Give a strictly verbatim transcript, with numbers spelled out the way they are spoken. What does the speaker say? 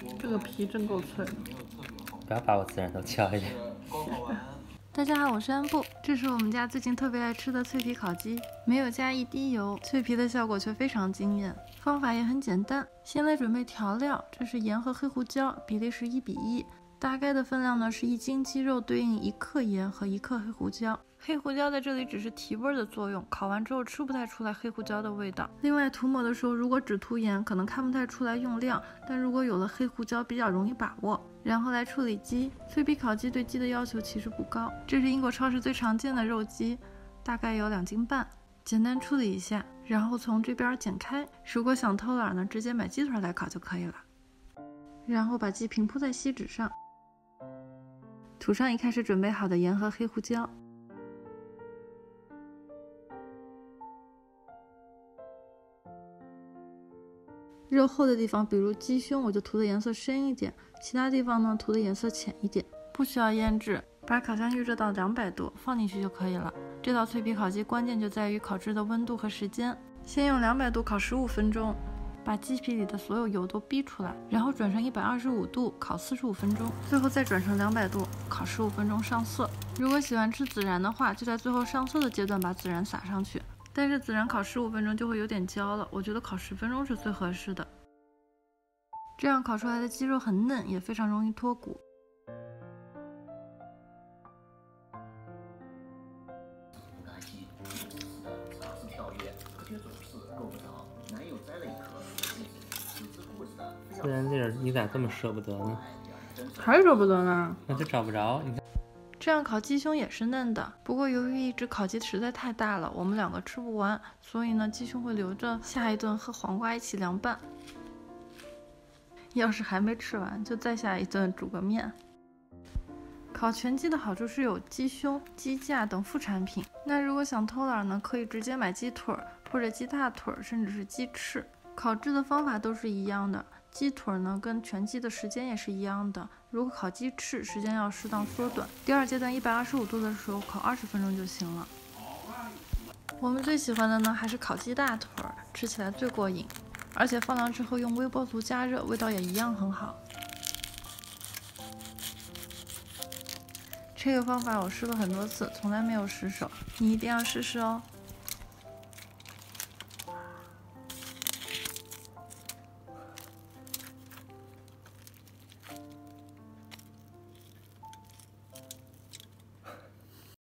这个皮真够脆的。 不要把我孜然都敲一点。 大家好，我是安布，这是我们家最近特别爱吃的脆皮烤鸡，没有加一滴油，脆皮的效果却非常惊艳。方法也很简单，先来准备调料，这是盐和黑胡椒，比例是一比一。大概的分量呢是一斤鸡肉对应一克盐和一克黑胡椒。黑胡椒在这里只是提味的作用，烤完之后吃不太出来黑胡椒的味道。另外涂抹的时候，如果只涂盐，可能看不太出来用量，但如果有了黑胡椒，比较容易把握。然后来处理鸡，脆皮烤鸡对鸡的要求其实不高，这是英国超市最常见的肉鸡，大概有两斤半。简单处理一下，然后从这边剪开。如果想偷懒呢，直接买鸡腿来烤就可以了。然后把鸡平铺在锡纸上，涂上一开始准备好的盐和黑胡椒。肉厚的地方，比如鸡胸，我就涂的颜色深一点，其他地方呢涂的颜色浅一点。不需要腌制，把烤箱预热到两百度，放进去就可以了。这道脆皮烤鸡关键就在于烤制的温度和时间。先用两百度烤十五分钟，把鸡皮里的所有油都逼出来，然后转成一百二十五度烤四十五分钟，最后再转成两百度烤十五分钟上色。如果喜欢吃孜然的话，就在最后上色的阶段把孜然撒上去。但是孜然烤十五分钟就会有点焦了，我觉得烤十分钟是最合适的。这样烤出来的鸡肉很嫩，也非常容易脱骨。 孜然粒儿，你咋这么舍不得呢？ 还舍不得呢？ 那就找不着。你看， 这样烤鸡胸也是嫩的，不过由于一只烤鸡实在太大了，我们两个吃不完，所以呢，鸡胸会留着下一顿和黄瓜一起凉拌。要是还没吃完，就再下一顿煮个面。烤全鸡的好处是有鸡胸、鸡架等副产品。那如果想偷懒呢，可以直接买鸡腿或者鸡大腿，甚至是鸡翅。烤制的方法都是一样的。鸡腿呢跟全鸡的时间也是一样的，如果烤鸡翅，时间要适当缩短。第二阶段一百二十五度的时候烤二十分钟就行了。我们最喜欢的呢还是烤鸡大腿，吃起来最过瘾，而且放凉之后用微波炉加热，味道也一样很好。这个方法我试了很多次，从来没有失手，你一定要试试哦。